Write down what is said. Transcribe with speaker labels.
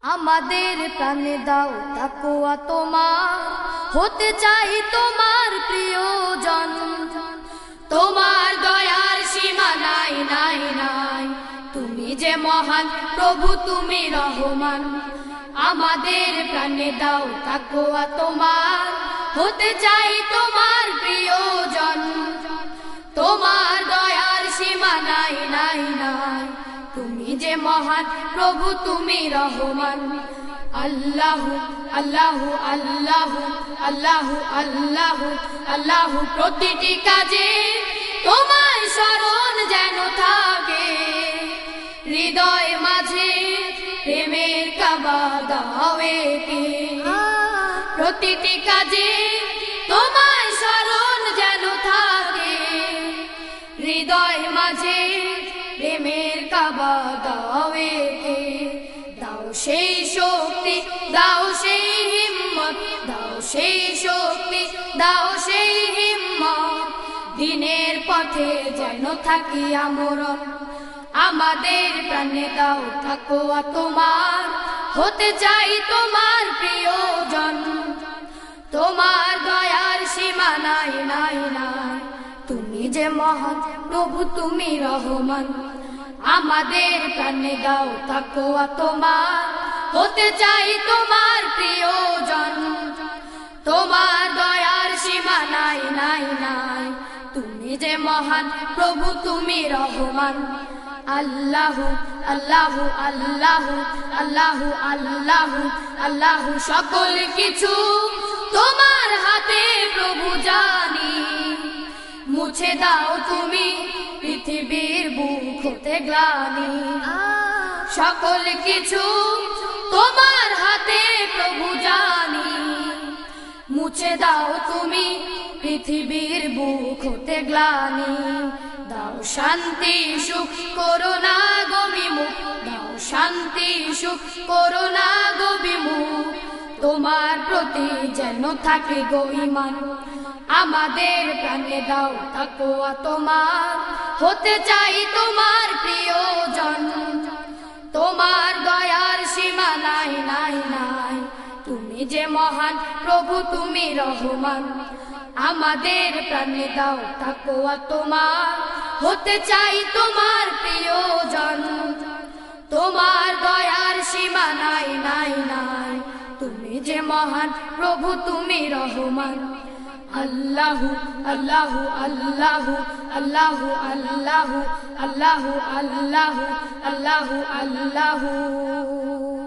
Speaker 1: আমাদের প্রাণে দাও তাকওয়া তোমার, হতে চাই তোমার প্রিয়জন। তোমার দয়ার সীমা নাই নাই নাই, তুমি যে মহান প্রভু, তুমি রহমান। আমাদের প্রাণে দাও তাকওয়া তোমার, হতে চাই তোমার প্রিয়জন। তোমার দয়ার সীমা নাই নাই নাই, তুমি যে মহান প্রভু, তুমি রহমান। আল্লাহু আল্লাহু আল্লাহু আল্লাহু আল্লাহু আল্লাহু, প্রতিটি কাজে তোমার স্মরণ যেন থাকে। হৃদয় মাঝে প্রেমের কাবা দাও এঁকে, প্রতিটি কাজে তোমার স্মরণ যেন থাকে। হৃদয় মাঝে প্রেমের কাবা দাও এঁকে। দাও সেই শক্তি, দাও সেই হিম্মত, দাও সেই শক্তি, দাও সেই হিম্মত, দিনের পথে যেন থাকি আমরণ। আমাদের প্রাণে দাও তাকওয়া তোমার, হতে চাই তোমার প্রিয়জন। তোমার দয়ার সীমা নাই নাই নাই, তুমি যে মহান প্রভু, তুমি রহমান। আমাদের প্রাণে দাও তাকওয়া তোমার, হতে চাই তোমার প্রিয়জন। তোমার দয়ার সীমা নাই নাই নাই, তুমি যে মহান প্রভু, তুমি রহমান। আল্লাহু আল্লাহু আল্লাহু আল্লাহু আল্লাহু আল্লাহু, সকল কিছু তোমার হাতে প্রভু জানি। মুছে দাও তুমি পৃথিবীর বুক হতে গ্লানি। সকল কিছু তোমার হাতে প্রভু জানি। মুছে দাও তুমি পৃথিবীর বুক হতে গ্লানি। দাও শান্তি সুখ, করোনা গো বিমুখ, দাও শান্তি সুখ, করোনা গো বিমুখ, তোমার প্রতি যেন থাকে গো ঈমান। আমাদের প্রাণে দাও তাকওয়া তোমার, হতে চাই তোমার প্রিয়জন। তোমার দয়ার সীমা নাই নাই নাই, তুমি যে মহান প্রভু, তুমি রহমান। আমাদের প্রাণে দাও তাকওয়া তোমার, হতে চাই তোমার প্রিয়জন। তোমার দয়ার সীমা নাই নাই নাই, তুমি যে মহান প্রভু, তুমি রহমান। আল্লাহু আল্লাহু আল্লাহু আল্লাহু আল্লাহু আল্লাহু আল্লাহু আল্লাহু আল্লাহু।